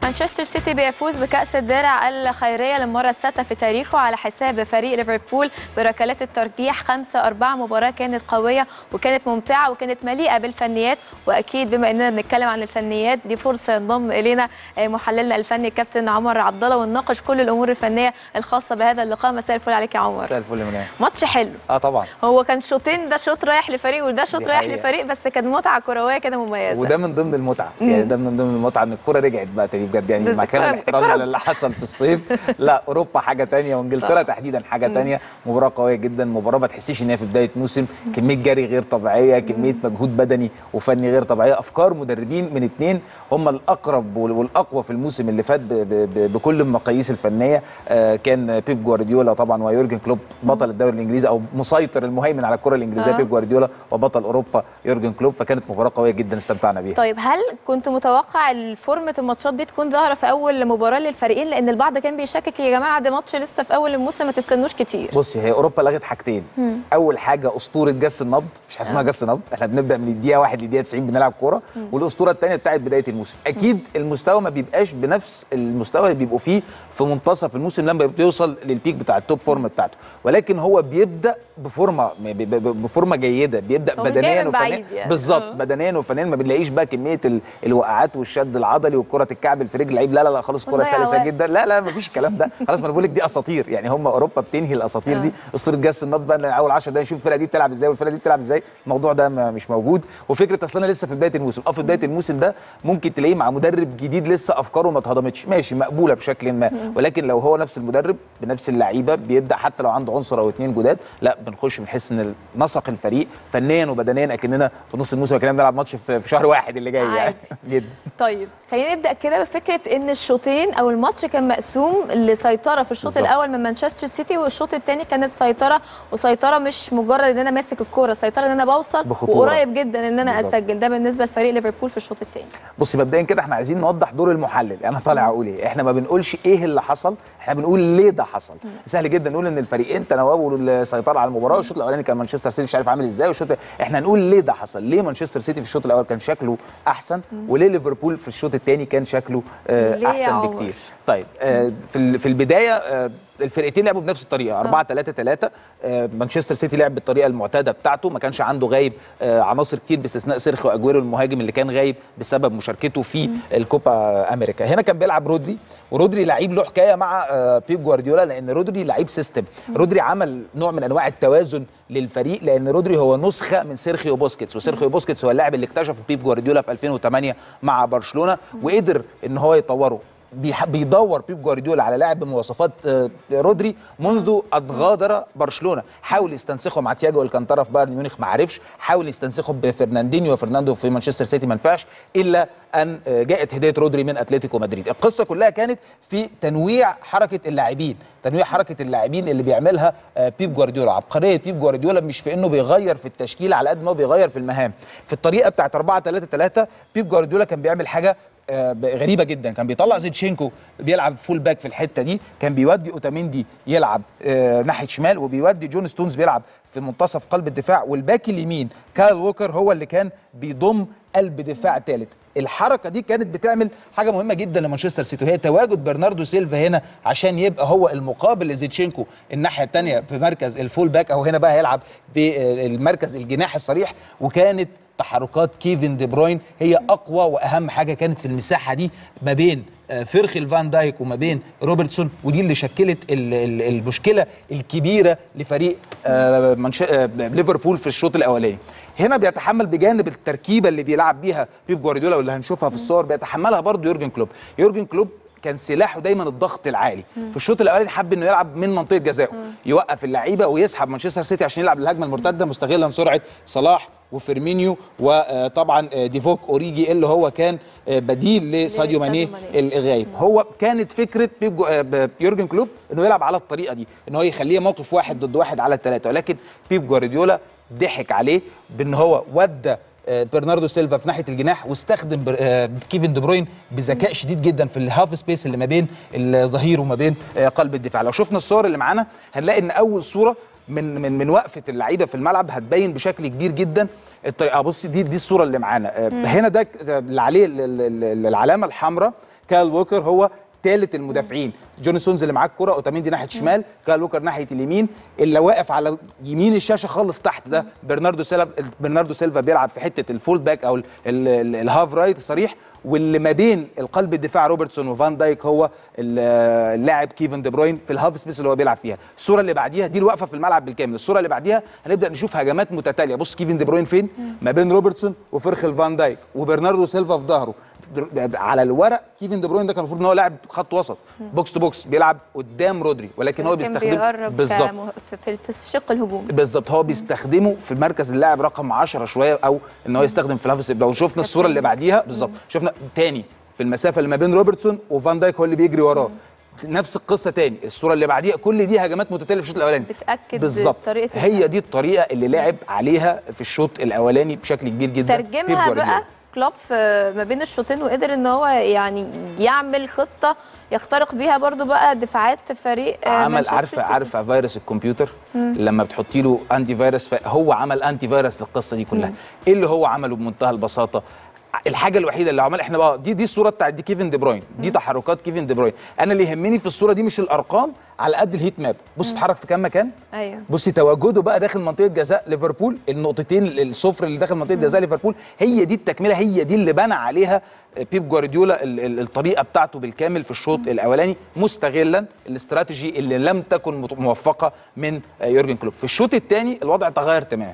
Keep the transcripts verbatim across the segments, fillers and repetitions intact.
مانشستر سيتي بيفوز بكأس الدرع الخيرية للمرة السادسة في تاريخه على حساب فريق ليفربول بركلات الترجيح خمسة أربعة. مباراة كانت قوية وكانت ممتعة وكانت مليئة بالفنيات، وأكيد بما أننا بنتكلم عن الفنيات دي فرصة ينضم إلينا محللنا الفني كابتن عمر عبد الله ونناقش كل الأمور الفنية الخاصة بهذا اللقاء. مساء الفل عليك يا عمر. مساء الفل يا منى. ماتش حلو. اه طبعا. هو كان شوطين، ده شوط رايح لفريق وده شوط رايح لفريق، بس كانت متعة كروية كده مميزة. وده من ضمن المتعة، يعني ده من ضمن المتعة ان الكرة رجعت بقى تاني بجد، يعني مع كامل احترامنا للي حصل في الصيف، لا اوروبا حاجة تانية وانجلترا تحديدا حاجة تانية. مباراة قوية جدا، مباراة ما تحسيش ان هي في بداية موسم، كمية جري غير طبيعية، كمية مجهود بدني وفني غير طبيعية، افكار مدربين من اثنين هم الاقرب والاقوى في الموسم اللي فات بكل المقاييس الفنية. كان بيب جوارديولا طبعا ويورجن كلوب بطل الدوري الانجليزي او مسيطر المهيمن على الكرة الانجليزية بيب جوارديولا، وبطل اوروبا يورجن كلوب، فكانت مباراة قوية جدا استمتعنا بيها. طيب هل كنت متوقع الفورمة الماتشات دي تكون ظاهرة في اول مباراة للفريقين؟ لان البعض كان بيشكك يا جماعة ده ماتش لسه في اول الموسم ما تستنوش كتير. بصي، هي اوروبا لغت حاجتين. مم. اول حاجة اسطورة جس النبض، مفيش حاجة اسمها جس نبض، احنا بنبدا من الدقيقة واحد للدقيقة تسعين بنلعب كورة. والاسطورة الثانية بتاعت بداية الموسم. اكيد المستوى ما بيبقاش بنفس المستوى اللي بيبقوا فيه في منتصف الموسم لما بيوصل للبيك بتاع التوب فورم بتاعته، ولكن هو بيبدا بفورمه بفورمه جيده، بيبدا بدنيا وفنيا يعني. بالظبط، بدنيا وفنيا ما بنلاقيش بقى كميه الوقعات والشد العضلي والكره تتكعبل في رجل لعيب، لا لا لا خالص، كره سلسه جدا، لا لا مفيش الكلام ده خلاص. ما انا بقول لك دي اساطير، يعني هم اوروبا بتنهي الاساطير دي. اسطوره جس النبض بقى اول عشرة دقايق نشوف الفرقه دي بتلعب ازاي والفرقه دي بتلعب ازاي، الموضوع ده مش موجود. وفكره اصلا لسه في بدايه الموسم، اه في بدايه الموسم ده ممكن تلاقيه مع مدرب جديد لسه افكاره ما اتهضمتش، ماشي مقبوله بشكل ما، ولكن لو هو نفس المدرب بنفس اللعيبه بيبدا حتى لو عنده عنصر او اثنين جداد، لا بنخش بنحس ان نسق الفريق فنيا وبدنيا اكننا في نص الموسم، كنا بنلعب ماتش في شهر واحد اللي جاي يعني جدا. طيب خلينا نبدا كده بفكره ان الشوطين او الماتش كان مقسوم لسيطره في الشوط الاول من مانشستر سيتي، والشوط الثاني كانت سيطره، وسيطره مش مجرد ان انا ماسك الكوره، سيطره ان انا بوصل وقريب جدا ان انا بالزبط. اسجل. ده بالنسبه لفريق ليفربول في الشوط الثاني. بصي مبدئيا كده احنا عايزين نوضح دور المحلل، انا طالع اقول ايه، احنا ما بنقولش ايه اللي حصل، احنا بنقول ليه ده حصل. مم. سهل جدا نقول ان الفريقين تناوبوا السيطره على المباراه، والشوط الاولاني كان مانشستر سيتي مش عارف عامل ازاي، والشوط احنا نقول ليه ده حصل، ليه مانشستر سيتي في الشوط الاول كان شكله احسن، مم. وليه ليفربول في الشوط الثاني كان شكله آه احسن بكتير. طيب آه في في البدايه آه الفرقتين لعبوا بنفس الطريقه أربعة ثلاثة ثلاثة. آه مانشستر سيتي لعب بالطريقه المعتاده بتاعته، ما كانش عنده غايب آه عناصر كتير باستثناء سيرخيو اجويرو المهاجم اللي كان غايب بسبب مشاركته في مم. الكوبا امريكا. هنا كان بيلعب رودري، ورودري لعيب له حكايه مع آه بيب جوارديولا، لان رودري لعيب سيستم. مم. رودري عمل نوع من انواع التوازن للفريق، لان رودري هو نسخه من سيرخيو بوسكيتس، وسيرخيو بوسكيتس هو اللاعب اللي اكتشفه بيب جوارديولا في ألفين وثمانية مع برشلونه، وقدر ان هو يطوره. بيدور بيب جوارديولا على لاعب بمواصفات رودري منذ ان غادر برشلونه، حاول يستنسخه مع تياجو الكانتارا في بايرن ميونخ ما عرفش، حاول يستنسخه بفرناندينيو وفرناندو في مانشستر سيتي ما نفعش، الا ان جاءت هديه رودري من اتلتيكو مدريد. القصه كلها كانت في تنويع حركه اللاعبين، تنويع حركه اللاعبين اللي بيعملها بيب جوارديولا. عبقريه بيب جوارديولا مش في انه بيغير في التشكيل على قد ما هو بيغير في المهام. في الطريقه بتاعت أربعة ثلاثة ثلاثة بيب جوارديولا كان بيعمل حاجه غريبه جدا، كان بيطلع زيتشينكو بيلعب فول باك في الحته دي، كان بيودي اوتاميندي يلعب آه ناحيه شمال، وبيودي جون ستونز بيلعب في منتصف قلب الدفاع، والباك اليمين كايل ووكر هو اللي كان بيضم قلب دفاع ثالث. الحركه دي كانت بتعمل حاجه مهمه جدا لمانشستر سيتي، وهي تواجد برناردو سيلفا هنا عشان يبقى هو المقابل لزيتشينكو الناحيه الثانيه في مركز الفول باك، او هنا بقى هيلعب بالمركز الجناح الصريح. وكانت تحركات كيفن دي بروين هي اقوى واهم حاجه كانت في المساحه دي ما بين فيرخيل فان دايك وما بين روبرتسون، ودي اللي شكلت المشكله الكبيره لفريق ليفربول في الشوط الاولاني. هنا بيتحمل بجانب التركيبه اللي بيلعب بيها بيب جوارديولا واللي هنشوفها في الصور، بيتحملها برضه يورجن كلوب. يورجن كلوب كان سلاحه دايما الضغط العالي. مم. في الشوط الاولاني حب انه يلعب من منطقه جزائه، يوقف اللعيبه ويسحب مانشستر سيتي عشان يلعب الهجمه المرتده، مستغلا سرعه صلاح وفيرمينيو وطبعا ديفوك اوريجي اللي هو كان بديل لساديو ماني الغايب. هو كانت فكره بيب يورجن كلوب انه يلعب على الطريقه دي، انه هو يخليه موقف واحد ضد واحد على الثلاثه، ولكن بيب جوارديولا ضحك عليه بان هو ودى برناردو سيلفا في ناحيه الجناح، واستخدم كيفن دي بروين بذكاء شديد جدا في الهاف سبيس اللي ما بين الظهير وما بين قلب الدفاع. لو شفنا الصور اللي معانا هنلاقي ان اول صوره من من من وقفه اللعيبه في الملعب هتبين بشكل كبير جدا الطريقه. بصي دي دي الصوره اللي معانا هنا، ده اللي عليه العلامه الحمراء كايل ووكر هو ثالث المدافعين، جون ستونز اللي معاه الكوره، اوتاميندي ناحيه الشمال، كايل ووكر ناحيه اليمين، اللي واقف على يمين الشاشه خالص تحت ده برناردو سيلفا. برناردو سيلفا بيلعب في حته الفول باك او الهاف رايت الصريح، واللي ما بين القلب الدفاع روبرتسون وفان دايك هو اللاعب كيفن دي بروين في الهاف سبيس اللي هو بيلعب فيها. الصوره اللي بعديها دي الواقفه في الملعب بالكامل، الصوره اللي بعديها هنبدا نشوف هجمات متتاليه. بص كيفن دي بروين فين؟ ما بين روبرتسون وفرخ فان دايك وبرناردو سيلفا في ظهره. على الورق كيفن دي بروين ده كان المفروض ان هو لاعب خط وسط بوكس تو بوكس بيلعب قدام رودري، ولكن هو بيستخدم بالظبط في الشق الهجومي بالظبط، هو بيستخدمه في مركز اللاعب رقم عشرة شويه، او ان هو يستخدم في الهاف ده. وشفنا الصوره اللي بعديها بالظبط، شفنا تاني في المسافه اللي ما بين روبرتسون وفان دايك هو اللي بيجري وراه، نفس القصه تاني. الصوره اللي بعديها كل دي هجمات متتاليه في الشوط الاولاني بتاكد بالظبط، هي دي الطريقه اللي لعب عليها في الشوط الاولاني بشكل كبير جدا. ترجمها بقى كلوب ما بين الشوطين وقدر ان هو يعني يعمل خطه يخترق بيها برضو بقى دفاعات فريق عمل. عارفه عارفه فيروس الكمبيوتر مم. لما بتحطي له انتي فيروس، هو عمل انتي فيروس للقصه دي كلها. مم. ايه اللي هو عمله بمنتهى البساطه؟ الحاجه الوحيده اللي عمل احنا بقى دي دي الصوره بتاعت دي كيفن دي بروين، دي تحركات كيفن دي بروين. انا اللي يهمني في الصوره دي مش الارقام على قد الهيت ماب. بص اتحرك في كام مكان. ايوه بصي تواجده بقى داخل منطقه جزاء ليفربول، النقطتين الصفر اللي داخل منطقه جزاء ليفربول، هي دي التكمله، هي دي اللي بنى عليها بيب جوارديولا الطريقه بتاعته بالكامل في الشوط الاولاني، مستغلا الاستراتيجي اللي لم تكن موفقه من يورجن كلوب. في الشوط الثاني الوضع تغير تماما.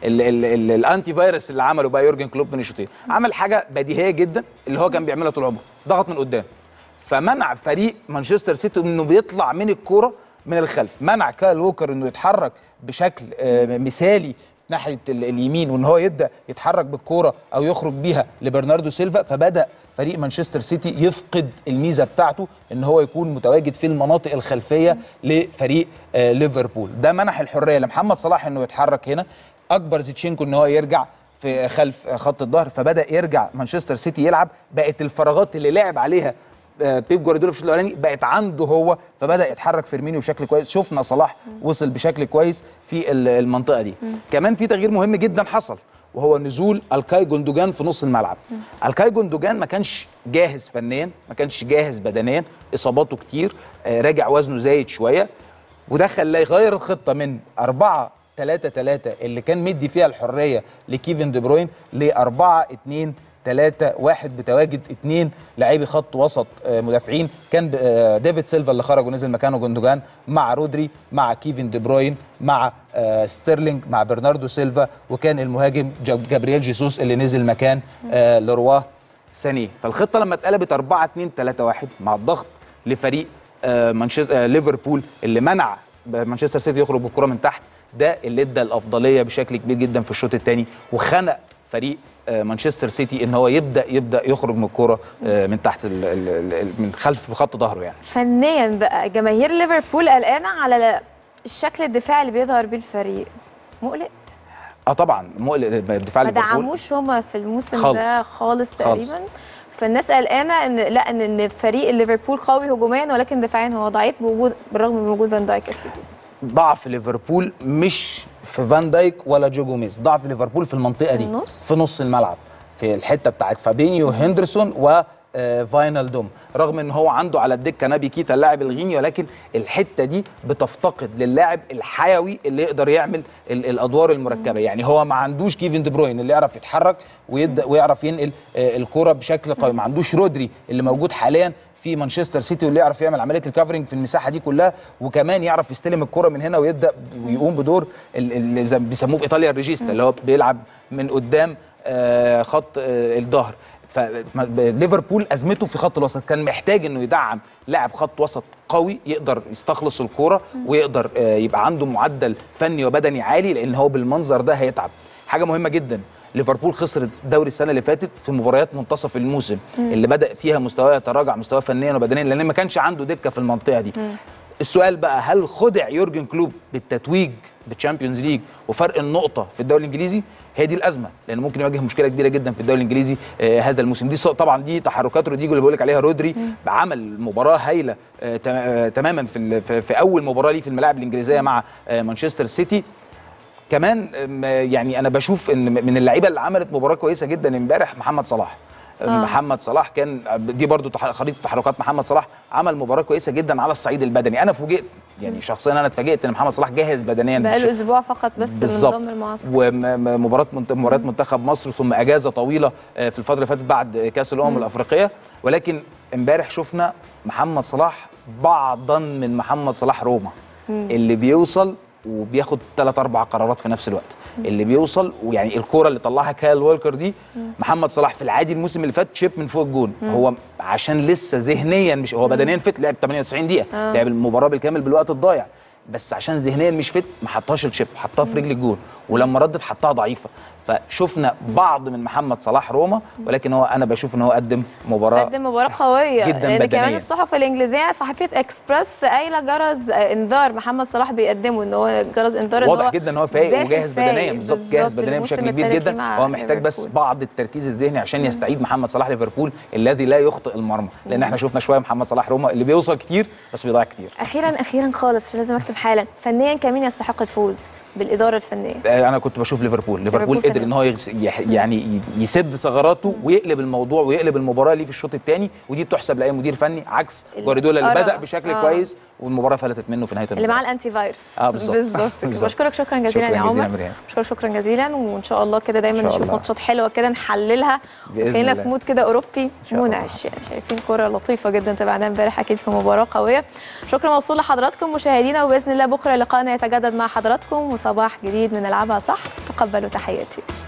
الانتي فيروس اللي عمله بقى يورجن كلوب من الشوطين، عمل حاجه بديهيه جدا اللي هو كان بيعملها طول عمره، ضغط من قدام، فمنع فريق مانشستر سيتي انه بيطلع من الكوره من الخلف، منع كايل ووكر انه يتحرك بشكل مثالي ناحيه اليمين، وان هو يبدا يتحرك بالكوره او يخرج بيها لبرناردو سيلفا. فبدا فريق مانشستر سيتي يفقد الميزه بتاعته ان هو يكون متواجد في المناطق الخلفيه لفريق ليفربول. ده منح الحريه لمحمد صلاح انه يتحرك هنا، اكبر زيتشينكو ان هو يرجع في خلف خط الظهر، فبدا يرجع مانشستر سيتي يلعب. بقت الفراغات اللي لعب عليها بيب جوارديولا في الشوط الاولاني بقت عنده هو، فبدا يتحرك فيرمينيو بشكل كويس. شفنا صلاح وصل بشكل كويس في المنطقه دي. مم. كمان في تغيير مهم جدا حصل، وهو نزول الكاي جوندوجان في نص الملعب. مم. الكاي جوندوجان ما كانش جاهز فنيا، ما كانش جاهز بدنيا، اصاباته كتير، آه راجع وزنه زايد شويه، وده خلاه يغير الخطه من أربعة ثلاثة ثلاثة اللي كان مدي فيها الحريه لكيفن دي بروين ل أربعة اثنين ثلاثة واحد بتواجد اثنين لاعبي خط وسط مدافعين. كان ديفيد سيلفا اللي خرج ونزل مكانه جوندوجان، مع رودري، مع كيفن دي بروين، مع ستيرلينج، مع برناردو سيلفا، وكان المهاجم جابرييل جيسوس اللي نزل مكان لروا سانيه. فالخطه لما اتقلبت أربعة اثنين ثلاثة واحد مع الضغط لفريق مانشستر ليفربول اللي منع مانشستر سيتي يخرج بالكره من تحت، ده اللي ادى الافضليه بشكل كبير جدا في الشوط الثاني، وخنق فريق مانشستر سيتي ان هو يبدا يبدا يخرج من الكوره من تحت ال ال من خلف خط ظهره. يعني فنيا بقى جماهير ليفربول قلقانه على الشكل الدفاعي اللي بيظهر بيه الفريق، مقلق؟ اه طبعا مقلق دفاع ليفربول، ما دعموش هما في الموسم خالص. ده خالص تقريبا خالص. فالناس قلقانه ان لا ان ان فريق ليفربول قوي هجوميا ولكن دفاعيا هو ضعيف، بوجود بالرغم من وجود فان دايك اكيد. ضعف ليفربول مش في فان دايك ولا جو جوميز، ضعف ليفربول في المنطقه دي، النص. في نص الملعب، في الحته بتاعت فابينيو وهندرسون وفاينالدوم، رغم ان هو عنده على الدكه نابي كيتا اللاعب الغيني، ولكن الحته دي بتفتقد للاعب الحيوي اللي يقدر يعمل الادوار المركبه. يعني هو ما عندوش كيفن دي بروين اللي يعرف يتحرك ويعرف ينقل الكره بشكل قوي، ما عندوش رودري اللي موجود حاليا في مانشستر سيتي واللي يعرف يعمل عمليه الكفرنج في المساحه دي كلها، وكمان يعرف يستلم الكره من هنا ويبدا ويقوم بدور اللي بيسموه في ايطاليا الريجيستا، اللي هو بيلعب من قدام خط الظهر. فليفربول ازمته في خط الوسط، كان محتاج انه يدعم لاعب خط وسط قوي يقدر يستخلص الكوره ويقدر يبقى عنده معدل فني وبدني عالي، لان هو بالمنظر ده هيتعب. حاجه مهمه جدا، ليفربول خسرت الدوري السنه اللي فاتت في مباريات منتصف الموسم مم. اللي بدا فيها مستواه يتراجع، مستواه فنيا وبدنيا، لان ما كانش عنده دكه في المنطقه دي. مم. السؤال بقى، هل خدع يورجن كلوب بالتتويج بالتشامبيونز ليج وفرق النقطه في الدوري الانجليزي؟ هي دي الازمه، لان ممكن يواجه مشكله كبيره جدا في الدوري الانجليزي آه هذا الموسم. دي طبعا دي تحركات روديجو اللي بقول لك عليها. رودري مم. عمل مباراه هايله آه آه تماما في في اول مباراه ليه في الملاعب الانجليزيه مع آه مانشستر سيتي. كمان يعني انا بشوف ان من اللعيبه اللي عملت مباراه كويسه جدا امبارح محمد صلاح. آه. محمد صلاح كان دي برضو خريطه تحركات محمد صلاح، عمل مباراه كويسه جدا على الصعيد البدني. انا فوجئت يعني شخصيا، انا اتفاجئت ان محمد صلاح جاهز بدنيا بقاله اسبوع فقط بس من ضمن المعسكر، ومباراه مباراه منتخب مصر ثم اجازه طويله في الفتره اللي فاتت بعد كاس الامم الافريقيه. ولكن امبارح شفنا محمد صلاح بعضا من محمد صلاح روما، مم. اللي بيوصل وبياخد ثلاث اربع قرارات في نفس الوقت، مم. اللي بيوصل ويعني الكوره اللي طلعها كايل وولكر دي، مم. محمد صلاح في العادي الموسم اللي فات شيب من فوق الجون، مم. هو عشان لسه ذهنيا مش هو بدنيا فت، لعب ثمانية وتسعين دقيقه، آه. لعب المباراه بالكامل بالوقت الضايع، بس عشان ذهنيا مش فت ما حطهاش الشيب، حطها في رجل الجون، ولما ردت حطها ضعيفه. فشفنا بعض من محمد صلاح روما، ولكن هو انا بشوف ان هو قدم مباراه قدم مباراه قويه جدا لان بدنيا. كمان الصحف الانجليزيه صحيفه اكسبرس قايله جرس انذار محمد صلاح بيقدمه، ان هو جرس انذار واضح جدا ان هو فايق وجاهز بدنيا، بالظبط جاهز بدنيا بشكل كبير جدا. هو محتاج بس بعض التركيز الذهني عشان يستعيد محمد صلاح ليفربول الذي لا يخطئ المرمى، لان احنا شفنا شويه محمد صلاح روما اللي بيوصل كتير بس بيضيع كتير. اخيرا اخيرا خالص عشان لازم اكتب حالا، فنيا كمين يستحق الفوز بالاداره الفنيه؟ انا كنت بشوف ليفربول، ليفربول قدر ان هو يعني يسد ثغراته ويقلب الموضوع ويقلب المباراه ليه في الشوط الثاني، ودي بتحسب لاي مدير فني عكس جوارديولا اللي بدا بشكل آه. كويس والمباراه فلتت منه في نهايه المباراه، اللي معاه الانتي فايروس. اه بالظبط بالظبط. بشكرك شكرا جزيلا يا عمر، شكرا شكرا جزيلا، وان شاء الله كده دايما نشوف ماتشات حلوه كده نحللها وخلينا في مود كده اوروبي منعش، يعني شايفين كوره لطيفه جدا تابعناها امبارح اكيد في مباراه قويه. شكرا موصول لحضراتكم مشاهدينا، وباذن الله بكره لقاءنا يتجدد مع حضراتكم وصباح جديد من نلعبها صح. تقبلوا تحياتي.